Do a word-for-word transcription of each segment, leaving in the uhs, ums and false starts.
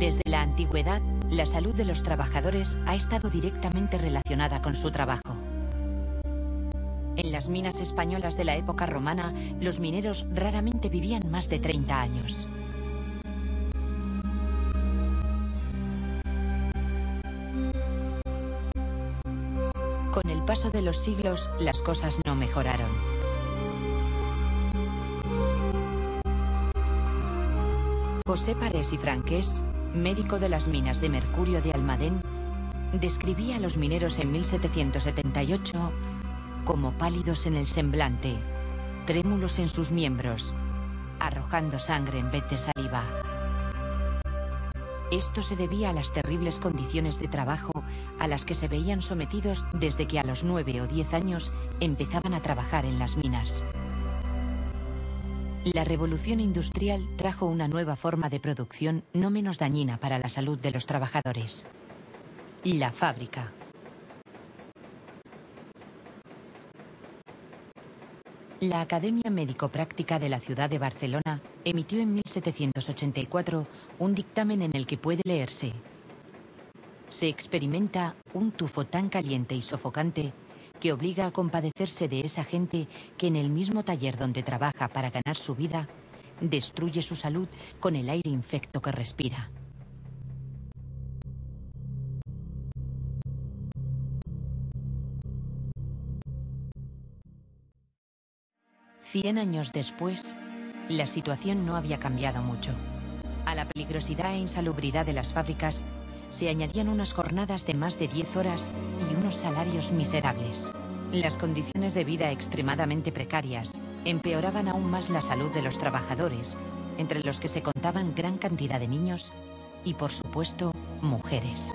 Desde la antigüedad, la salud de los trabajadores ha estado directamente relacionada con su trabajo. En las minas españolas de la época romana, los mineros raramente vivían más de treinta años. Con el paso de los siglos, las cosas no mejoraron. José Parés y Franqués, médico de las minas de mercurio de Almadén, describía a los mineros en mil setecientos setenta y ocho como pálidos en el semblante, trémulos en sus miembros, arrojando sangre en vez de saliva. Esto se debía a las terribles condiciones de trabajo a las que se veían sometidos desde que a los nueve o diez años empezaban a trabajar en las minas. La revolución industrial trajo una nueva forma de producción no menos dañina para la salud de los trabajadores: la fábrica. La Academia Médico-Práctica de la ciudad de Barcelona emitió en mil setecientos ochenta y cuatro un dictamen en el que puede leerse: se experimenta un tufo tan caliente y sofocante que obliga a compadecerse de esa gente que en el mismo taller donde trabaja para ganar su vida, destruye su salud con el aire infecto que respira. Cien años después, la situación no había cambiado mucho. A la peligrosidad e insalubridad de las fábricas se añadían unas jornadas de más de diez horas y unos salarios miserables. Las condiciones de vida extremadamente precarias empeoraban aún más la salud de los trabajadores, entre los que se contaban gran cantidad de niños y, por supuesto, mujeres.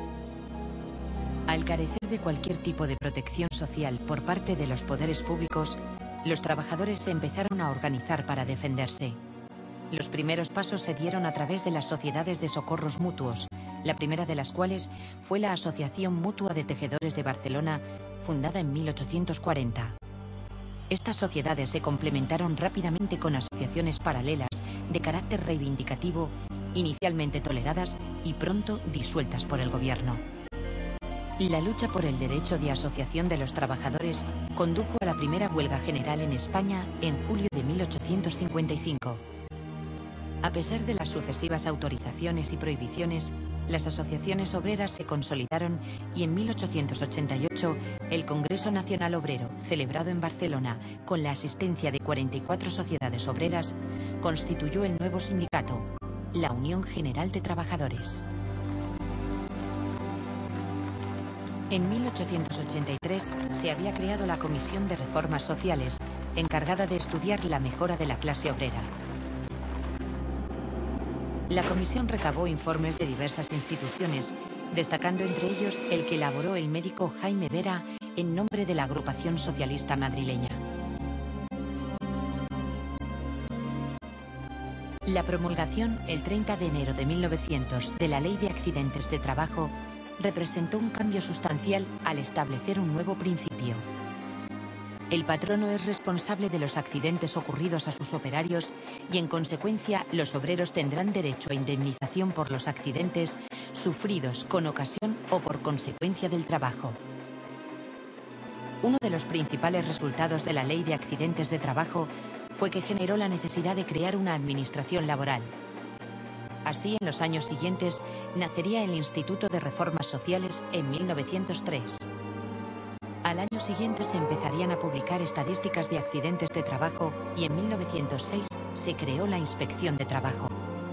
Al carecer de cualquier tipo de protección social por parte de los poderes públicos, los trabajadores se empezaron a organizar para defenderse. Los primeros pasos se dieron a través de las sociedades de socorros mutuos, la primera de las cuales fue la Asociación Mutua de Tejedores de Barcelona, fundada en mil ochocientos cuarenta. Estas sociedades se complementaron rápidamente con asociaciones paralelas de carácter reivindicativo, inicialmente toleradas y pronto disueltas por el gobierno. La lucha por el derecho de asociación de los trabajadores condujo a la primera huelga general en España en julio de mil ochocientos cincuenta y cinco. A pesar de las sucesivas autorizaciones y prohibiciones, las asociaciones obreras se consolidaron y en mil ochocientos ochenta y ocho el Congreso Nacional Obrero, celebrado en Barcelona con la asistencia de cuarenta y cuatro sociedades obreras, constituyó el nuevo sindicato, la Unión General de Trabajadores. En mil ochocientos ochenta y tres se había creado la Comisión de Reformas Sociales, encargada de estudiar la mejora de la clase obrera. La comisión recabó informes de diversas instituciones, destacando entre ellos el que elaboró el médico Jaime Vera en nombre de la Agrupación Socialista Madrileña. La promulgación, el treinta de enero de mil novecientos, de la Ley de Accidentes de Trabajo representó un cambio sustancial al establecer un nuevo principio. El patrono es responsable de los accidentes ocurridos a sus operarios y, en consecuencia, los obreros tendrán derecho a indemnización por los accidentes sufridos con ocasión o por consecuencia del trabajo. Uno de los principales resultados de la Ley de Accidentes de Trabajo fue que generó la necesidad de crear una administración laboral. Así, en los años siguientes, nacería el Instituto de Reformas Sociales en mil novecientos tres. Al año siguiente se empezarían a publicar estadísticas de accidentes de trabajo y en mil novecientos seis se creó la Inspección de Trabajo.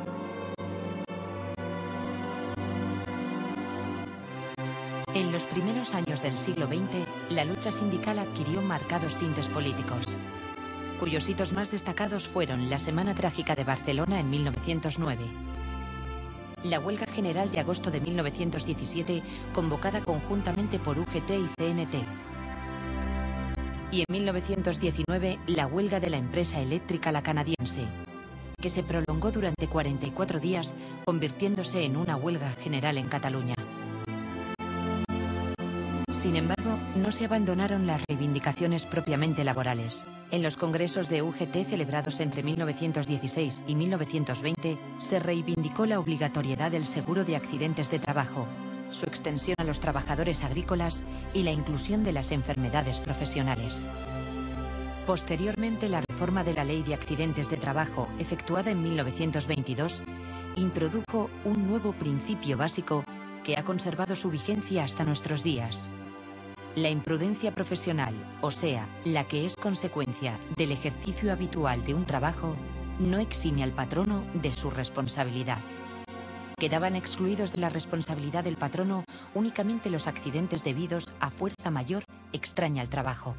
En los primeros años del siglo veinte, la lucha sindical adquirió marcados tintes políticos, cuyos hitos más destacados fueron la Semana Trágica de Barcelona en mil novecientos nueve, la huelga general de agosto de mil novecientos diecisiete, convocada conjuntamente por U G T y C N T. Y en mil novecientos diecinueve, la huelga de la empresa eléctrica La Canadiense, que se prolongó durante cuarenta y cuatro días, convirtiéndose en una huelga general en Cataluña. Sin embargo, no se abandonaron las reivindicaciones propiamente laborales. En los congresos de U G T celebrados entre mil novecientos dieciséis y mil novecientos veinte, se reivindicó la obligatoriedad del seguro de accidentes de trabajo, su extensión a los trabajadores agrícolas y la inclusión de las enfermedades profesionales. Posteriormente, la reforma de la Ley de Accidentes de Trabajo, efectuada en mil novecientos veintidós, introdujo un nuevo principio básico que ha conservado su vigencia hasta nuestros días. La imprudencia profesional, o sea, la que es consecuencia del ejercicio habitual de un trabajo, no exime al patrono de su responsabilidad. Quedaban excluidos de la responsabilidad del patrono únicamente los accidentes debidos a fuerza mayor extraña al trabajo.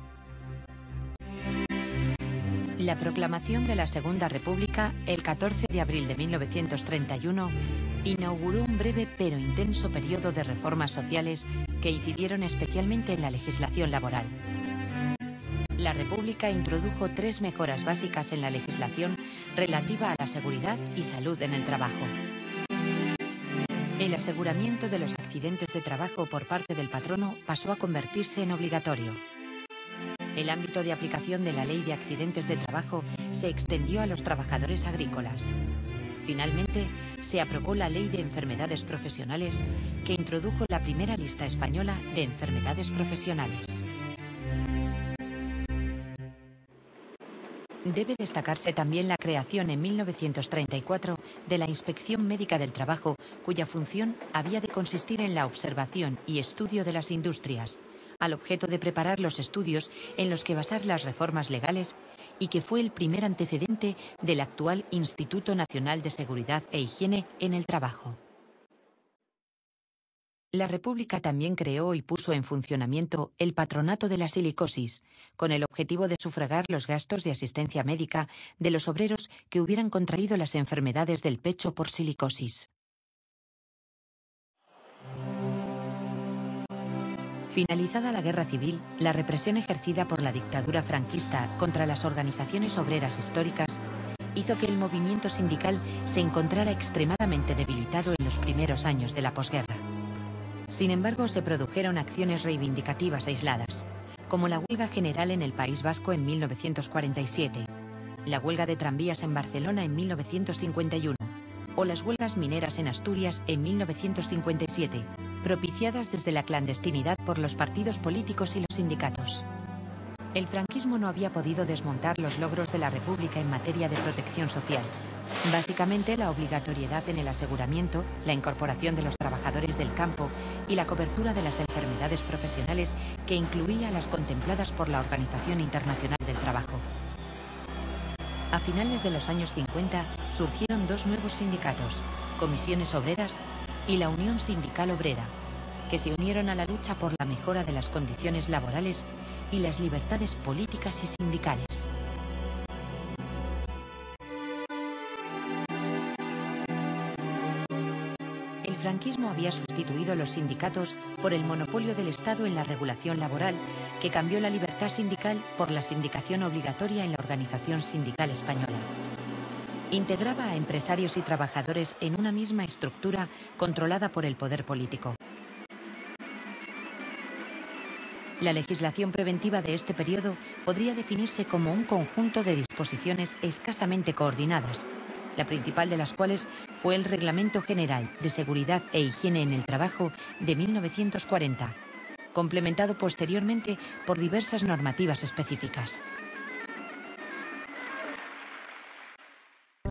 La proclamación de la Segunda República, el catorce de abril de mil novecientos treinta y uno, inauguró un breve pero intenso periodo de reformas sociales que incidieron especialmente en la legislación laboral. La República introdujo tres mejoras básicas en la legislación relativa a la seguridad y salud en el trabajo. El aseguramiento de los accidentes de trabajo por parte del patrono pasó a convertirse en obligatorio. El ámbito de aplicación de la Ley de Accidentes de Trabajo se extendió a los trabajadores agrícolas. Finalmente, se aprobó la Ley de Enfermedades Profesionales, que introdujo la primera lista española de enfermedades profesionales. Debe destacarse también la creación en mil novecientos treinta y cuatro de la Inspección Médica del Trabajo, cuya función había de consistir en la observación y estudio de las industrias, al objeto de preparar los estudios en los que basar las reformas legales, y que fue el primer antecedente del actual Instituto Nacional de Seguridad e Higiene en el Trabajo. La República también creó y puso en funcionamiento el Patronato de la Silicosis, con el objetivo de sufragar los gastos de asistencia médica de los obreros que hubieran contraído las enfermedades del pecho por silicosis. Finalizada la Guerra Civil, la represión ejercida por la dictadura franquista contra las organizaciones obreras históricas hizo que el movimiento sindical se encontrara extremadamente debilitado en los primeros años de la posguerra. Sin embargo, se produjeron acciones reivindicativas aisladas, como la huelga general en el País Vasco en mil novecientos cuarenta y siete, la huelga de tranvías en Barcelona en mil novecientos cincuenta y uno, o las huelgas mineras en Asturias en mil novecientos cincuenta y siete, propiciadas desde la clandestinidad por los partidos políticos y los sindicatos. El franquismo no había podido desmontar los logros de la República en materia de protección social. Básicamente, la obligatoriedad en el aseguramiento, la incorporación de los trabajadores del campo y la cobertura de las enfermedades profesionales, que incluía las contempladas por la Organización Internacional del Trabajo. A finales de los años cincuenta surgieron dos nuevos sindicatos, Comisiones Obreras y la Unión Sindical Obrera, que se unieron a la lucha por la mejora de las condiciones laborales y las libertades políticas y sindicales. El franquismo había sustituido los sindicatos por el monopolio del Estado en la regulación laboral, que cambió la libertad sindical por la sindicación obligatoria en la Organización Sindical Española. Integraba a empresarios y trabajadores en una misma estructura controlada por el poder político. La legislación preventiva de este periodo podría definirse como un conjunto de disposiciones escasamente coordinadas, la principal de las cuales fue el Reglamento General de Seguridad e Higiene en el Trabajo de mil novecientos cuarenta, complementado posteriormente por diversas normativas específicas.